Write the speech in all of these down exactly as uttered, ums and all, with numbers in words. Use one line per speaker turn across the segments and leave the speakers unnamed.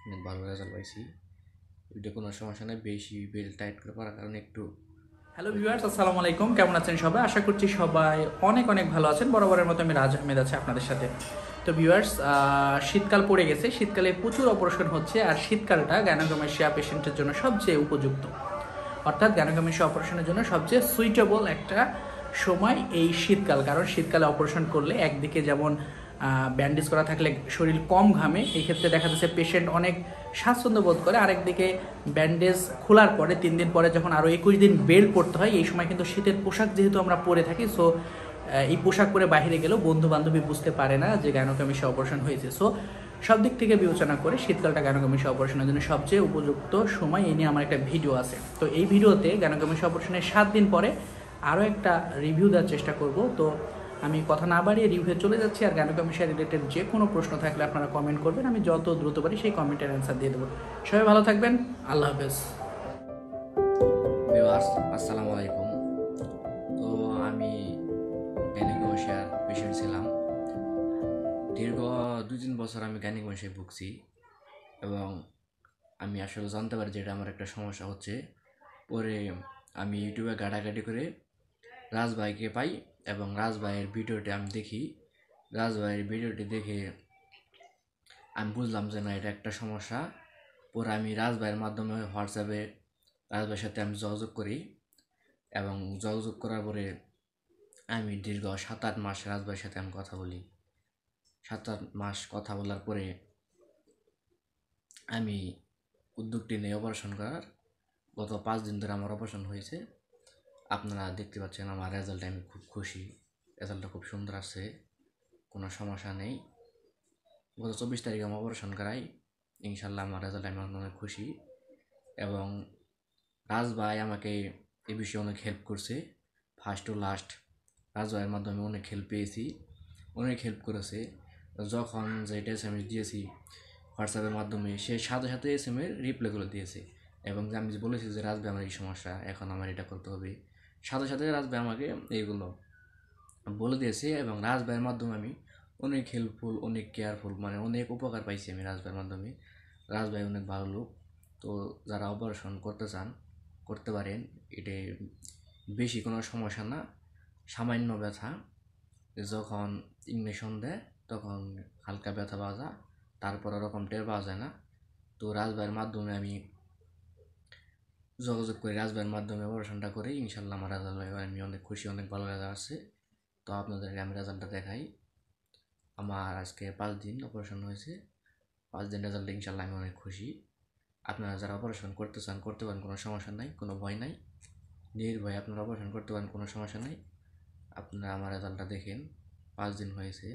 অনেক ভালো রেজাল্ট পাইছি। এটা কোনো সমস্যা নেই, বেশি বেল্ট টাইট করে পড়ার কারণে একটু।
হ্যালো ভিউয়ার্স, আসসালামু আলাইকুম। কেমন আছেন সবাই? আশা করছি সবাই অনেক অনেক ভালো আছেন। বরাবরের মতো আমি রাজ আহমেদ আছি আপনাদের সাথে। তো ভিউয়ার্স, শীতকাল পড়ে গেছে, শীতকালে প্রচুর অপারেশন হচ্ছে, আর শীতকালটা গাইনোকমাস্টিয়া পেশেন্টের জন্য সবচেয়ে উপযুক্ত, অর্থাৎ গাইনোকমাস্টিয়া অপারেশনের জন্য সবচেয়ে সুইটেবল একটা সময় এই শীতকাল। কারণ শীতকালে অপারেশন করলে একদিকে যেমন ব্যান্ডেজ করা থাকলে শরীর কম ঘামে, এই ক্ষেত্রে দেখা যাচ্ছে পেশেন্ট অনেক স্বাচ্ছন্দ্য বোধ করে। আরেকদিকে ব্যান্ডেজ খোলার পরে তিন দিন পরে যখন আরও একুশ দিন বেল্ট পরতে হয়, এই সময় কিন্তু শীতের পোশাক যেহেতু আমরা পরে থাকি, সো এই পোশাক পরে বাইরে গেলেও বন্ধু বান্ধবী বুঝতে পারে না যে গাইনোকমাস্টিয়া অপারেশন হয়েছে। সো সব দিক থেকে বিবেচনা করে শীতকালটা গাইনোকমাস্টিয়া অপারেশনের জন্য সবচেয়ে উপযুক্ত সময়। এই নিয়ে আমার একটা ভিডিও আছে। তো এই ভিডিওতে গাইনোকমাস্টিয়া অপারেশনের সাত দিন পরে আরও একটা রিভিউ দেওয়ার চেষ্টা করব। তো আমি কথা না বাড়িয়ে রিভিউ চলে যাচ্ছি। আর গাইনোকমাস্টিয়া রিলেটেড যে কোনো প্রশ্ন থাকলে আপনারা কমেন্ট করবেন, আমি যত দ্রুত পারি সেই কমেন্টের অ্যান্সার দিয়ে দেবো। সবাই ভালো থাকবেন, আল্লাহ হাফেজ।
ভিউয়ার্স, আসসালামু আলাইকুম। তো আমি গাইনিকোমাস্টিয়ার পেশেন্ট ছিলাম। দীর্ঘ দুই তিন বছর আমি গাইনিকোমাস্টিয়ায় ভুগছি এবং আমি আসলে জানতে পারি যে এটা আমার একটা সমস্যা হচ্ছে। পরে আমি ইউটিউবে ঘাটাঘাটি করে রাজভাইকে পাই এবং রাজভাইয়ের ভিডিওটি আমি দেখি। রাজভাইয়ের ভিডিওটি দেখে আমি বুঝলাম যে না, এটা একটা সমস্যা। পরে আমি রাজভাইয়ের মাধ্যমে হোয়াটসঅ্যাপে রাজভাইয়ের সাথে আমি যোগাযোগ করি এবং যোগাযোগ করার পরে আমি দীর্ঘ সাত আট মাস রাজভাইয়ের সাথে আমি কথা বলি। সাত আট মাস কথা বলার পরে আমি উদ্যোগটি নিয়ে অপারেশন করার। গত পাঁচ দিন ধরে আমার অপারেশন হয়েছে। আপনারা দেখতে পাচ্ছেন আমার রেজাল্টে আমি খুব খুশি। রেজাল্টটা খুব সুন্দর আসছে, কোনো সমস্যা নেই। গত চব্বিশ তারিখে আমি অপারেশন করাই। ইনশাল্লাহ আমার রেজাল্টে আমি অনেক খুশি এবং রাজভাই আমাকে এ বিষয়ে অনেক হেল্প করছে। ফার্স্ট টু লাস্ট রাজভাইয়ের মাধ্যমে অনেক হেল্প পেয়েছি, অনেক হেল্প করেছে। যখন যেটা এস এম এস দিয়েছি হোয়াটসঅ্যাপের মাধ্যমে, সে সাথে সাথে এস এম এর রিপ্লাইগুলো দিয়েছে এবং আমি যে বলেছি যে রাজভাই আমার এই সমস্যা, এখন আমার এটা করতে হবে, সাথে সাথে রাজভাই আমাকে এইগুলো বলে দিয়েছে এবং রাজভাইয়ের মাধ্যমে আমি অনেক হেল্পফুল, অনেক কেয়ারফুল, মানে অনেক উপকার পাইছি আমি রাজভাইয়ের মাধ্যমে। রাজভাই অনেক ভালো লোক। তো যারা অপারেশন করতে চান করতে পারেন। এটা বেশি কোনো সমস্যা না, সামান্য ব্যথা। যখন ইঞ্জেকশন দেয় তখন হালকা ব্যথা পাওয়া যায়, তারপর ওরকম টের পাওয়া যায় না। তো রাজভাইয়ের মাধ্যমে আমি যোগাযোগ করি, রাজভাইয়ের মাধ্যমে অপারেশনটা করি। ইনশাল্লাহ আমার রেজাল্ট আমি অনেক খুশি, অনেক ভালো রেজাল্ট আসছে। তো আপনাদেরকে আমি রেজাল্টটা দেখাই। আমার আজকে পাঁচ দিন অপারেশন হয়েছে। পাঁচ দিন রেজাল্ট ইনশাল্লাহ আমি অনেক খুশি। আপনারা যারা অপারেশন করতে চান করতে পারেন, কোনো সমস্যা নাই, কোনো ভয় নাই, নির্ভয় আপনারা অপারেশন করতে পারেন, কোনো সমস্যা নাই। আপনারা আমার রেজাল্টটা দেখেন। পাঁচ দিন হয়েছে।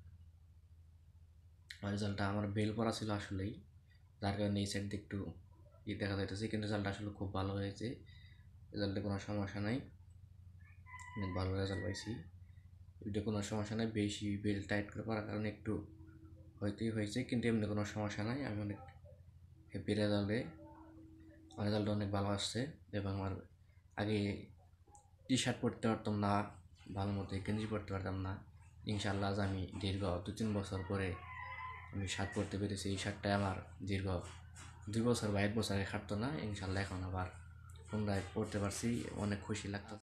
আমার রেজাল্টটা আমার বেল পড়া ছিল আসলেই, যার কারণে এই সাইড দিয়ে একটু ই দেখা যাইতেছে, কিন্তু রেজাল্টটা আসলে খুব ভালো হয়েছে। রেজাল্টে কোনো সমস্যা নাই, অনেক ভালো রেজাল্ট পাইছি। এটা কোনো সমস্যা নাই, বেশি বেল টাইট করে পড়ার কারণে একটু হয়তোই হয়েছে, কিন্তু এমনি কোনো সমস্যা নাই। আমি অনেক হ্যাপি রেজাল্টে। আমার রেজাল্টটা অনেক ভালো আসছে এবং আমার আগে টি শার্ট পরতে পারতাম না, ভালো মতো গেঞ্জি পরতে পারতাম না। ইনশাল্লাহ আজ আমি দীর্ঘ দু তিন বছর পরে আমি শার্ট পরতে পেরেছি। এই শার্টটাই আমার দীর্ঘ দুই বছর বা এক বছর আগে খাটতো না। ইনশাল্লাহ এখন আবার পুনরায় পরতে পারছি, অনেক খুশি লাগতো।